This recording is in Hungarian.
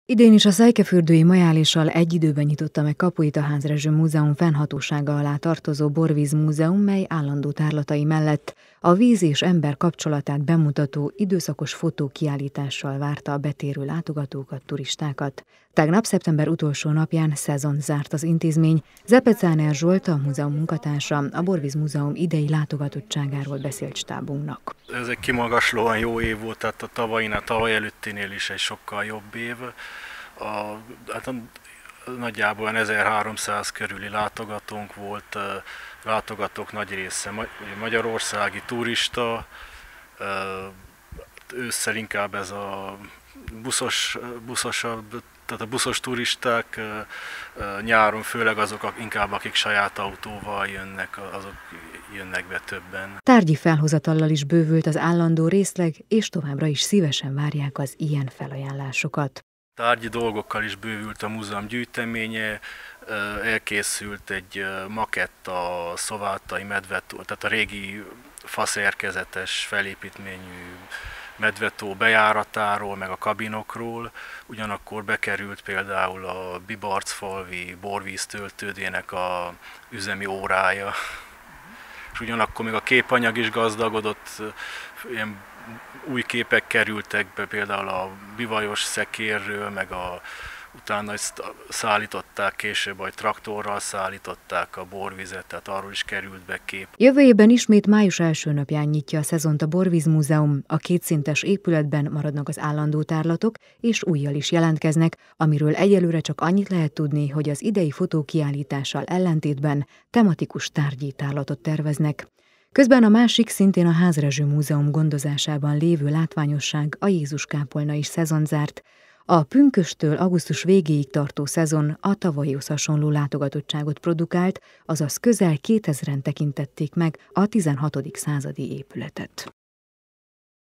Idén is a Szejkefürdői Majáléssal egy időben nyitotta meg kapuit a Házrezső Múzeum fennhatósága alá tartozó Borvíz Múzeum, mely állandó tárlatai mellett a víz és ember kapcsolatát bemutató időszakos fotókiállítással várta a betérő látogatókat, turistákat. Tegnap, szeptember utolsó napján szezont zárt az intézmény. Zepecáner Zsolt, a múzeum munkatársa, a Borvíz Múzeum idei látogatottságáról beszélt stábunknak. Ez egy kimagaslóan jó év volt, tehát a tavaly előttinél is egy sokkal jobb év. Nagyjából 1300 körüli látogatónk volt, látogatók nagy része magyarországi turista, ősszel inkább ez a buszosabb, tehát a buszos turisták, nyáron főleg azok inkább, akik saját autóval jönnek, azok jönnek be többen. Tárgyi felhozatallal is bővült az állandó részleg, és továbbra is szívesen várják az ilyen felajánlásokat. Tárgyi dolgokkal is bővült a múzeum gyűjteménye, elkészült egy makett a szovátai medvetó, tehát a régi faszerkezetes felépítményű medvetó bejáratáról, meg a kabinokról, ugyanakkor bekerült például a Bibarcfalvi borvíz töltődének a üzemi órája, és ugyanakkor még a képanyag is gazdagodott, ilyen új képek kerültek be, például a bivajos szekérről, meg utána szállították később, vagy traktorral szállították a borvizet, tehát arról is került be kép. Jövő évben ismét május első napján nyitja a szezont a Borvíz Múzeum. A kétszintes épületben maradnak az állandó tárlatok, és újjal is jelentkeznek, amiről egyelőre csak annyit lehet tudni, hogy az idei fotókiállítással ellentétben tematikus tárgyi tárlatot terveznek. Közben a másik, szintén a Házrezső Múzeum gondozásában lévő látványosság, a Jézus-kápolna is szezont zárt. A pünkösttől augusztus végéig tartó szezon a tavalyihoz hasonló látogatottságot produkált, azaz közel 2000-en tekintették meg a 16. századi épületet.